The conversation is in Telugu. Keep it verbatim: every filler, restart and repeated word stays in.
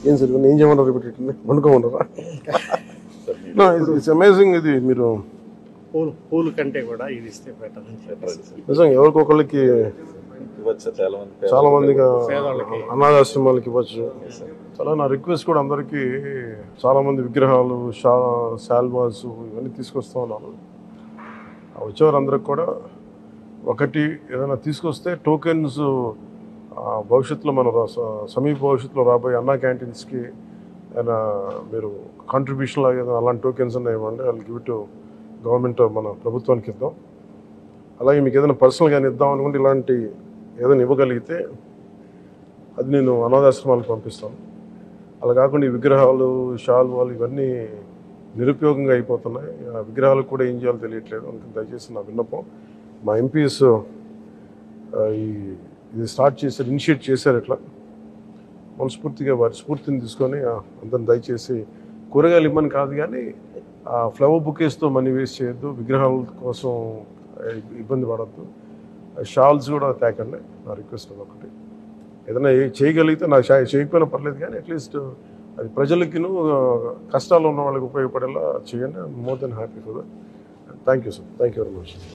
ఏం సార్ ఏం చేయమన్నారు రిపీట్ వండుకోమన్నారా? It's amazing. ఇది మీరు పూలు పూలు కంటే కూడా ఇది ఇస్తే బెటర్ అని చెప్పారు. నిజంగా ఎవరికొకళ్ళకి చాలా మంది చాలా మందిగా అనాథాశ్రమాలకి ఇవ్వచ్చు. చాలా నా రిక్వెస్ట్ కూడా అందరికీ, చాలా మంది విగ్రహాలు షా శాల్వాస్ ఇవన్నీ తీసుకొస్తూ ఉన్నారు. వచ్చేవారు అందరికి కూడా ఒకటి ఏదైనా తీసుకొస్తే టోకెన్స్ భవిష్యత్తులో మన సమీప భవిష్యత్తులో రాబోయే అన్నా క్యాంటీన్స్కి ఏదైనా మీరు కాంట్రిబ్యూషన్ లాగా ఏదైనా అలాంటి టోకెన్స్ ఉన్నాయి ఇవ్వండి. వాళ్ళకి గివ్ టు గవర్నమెంట్, మన ప్రభుత్వానికి ఇద్దాం. అలాగే మీకు ఏదైనా పర్సనల్గానే ఇద్దాం అనుకుంటే ఇలాంటి ఏదైనా ఇవ్వగలిగితే అది నేను అనాథాశ్రమాలకు పంపిస్తాను. అలా కాకుండా ఈ విగ్రహాలు షాల్వాలు ఇవన్నీ నిరుపయోగంగా అయిపోతున్నాయి. ఆ విగ్రహాలకు కూడా ఏం చేయాలో తెలియట్లేదు. అందుకని దయచేసి నా విన్నపం, మా ఎంపీస్ ఈ ఇది స్టార్ట్ చేశారు, ఇనిషియేట్ చేశారు. ఇట్లా మనస్ఫూర్తిగా వారి స్ఫూర్తిని తీసుకొని అందరిని దయచేసి కూరగాయలు ఇవ్వని కాదు కానీ ఆ ఫ్లవర్ బుకేస్తో మనీ వేస్ట్ చేయొద్దు, విగ్రహాల కోసం ఇబ్బంది పడద్దు, షాల్స్ కూడా తేకండి. నా రిక్వెస్ట్ ఒకటి, ఏదైనా చేయగలిగితే నాకు చేయకపోయినా పర్లేదు కానీ అట్లీస్ట్ అది ప్రజలకిను కష్టాలు ఉన్న వాళ్ళకి ఉపయోగపడేలా చేయండి. More than happy for that. Thank you sir. Thank you very much.